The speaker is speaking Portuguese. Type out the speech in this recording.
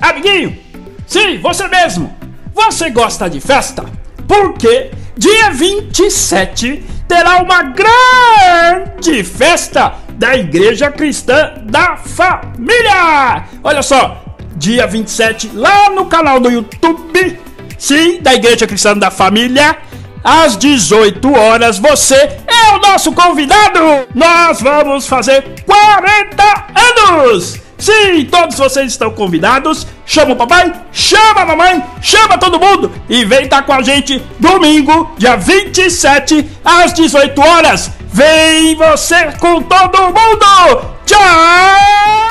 Amiguinho, sim, você mesmo. Você gosta de festa? Porque dia 27 terá uma grande festa da Igreja Cristã da Família. Olha só, dia 27 lá no canal do YouTube, sim, da Igreja Cristã da Família, às 18 horas, você é o nosso convidado. Nós vamos fazer 40 anos. Sim, todos vocês estão convidados. Chama o papai, chama a mamãe, chama todo mundo e vem estar com a gente domingo, dia 27, às 18 horas. Vem você com todo mundo. Tchau!